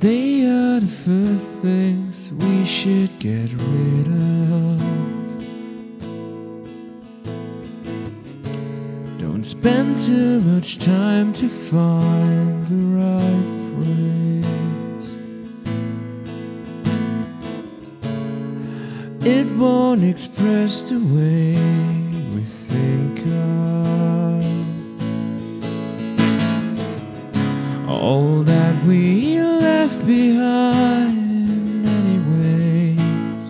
They are the first things we should get rid of. Don't spend too much time to find the right phrase. It won't express the way we think of all that we left behind anyways.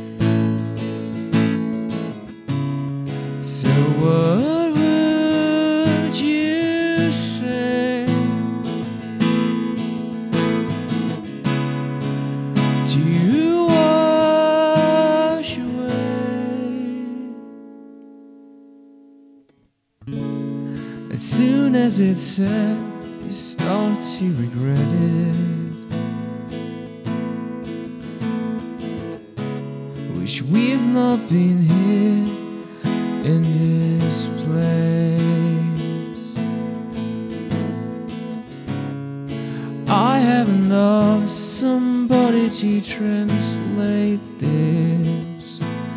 So what would you say to wash away as soon as it's said? You start to regret it. Wish we've not been here in this place. I haven't lost somebody to translate this.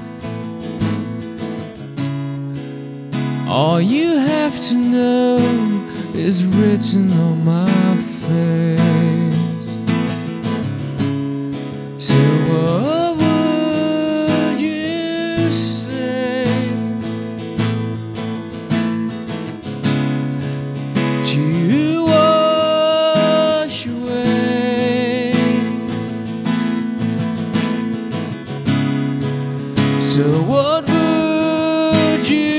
All you have to know is written on my face. So what would you say to wash away? So what would you